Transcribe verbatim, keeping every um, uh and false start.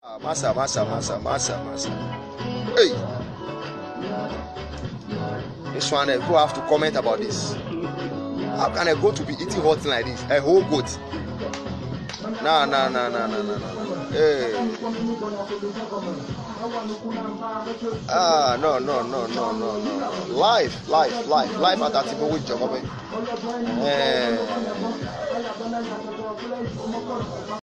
Massa, massa, massa, massa, massa. Hey, this one, uh, who have to comment about this? How can a goat to be eating hot like this? A whole goat? Nah, nah, nah, nah, nah, nah, nah. Hey. Ah, no, no, no, no, no, no. Life, life, life, life at that table with Jacob. Eh.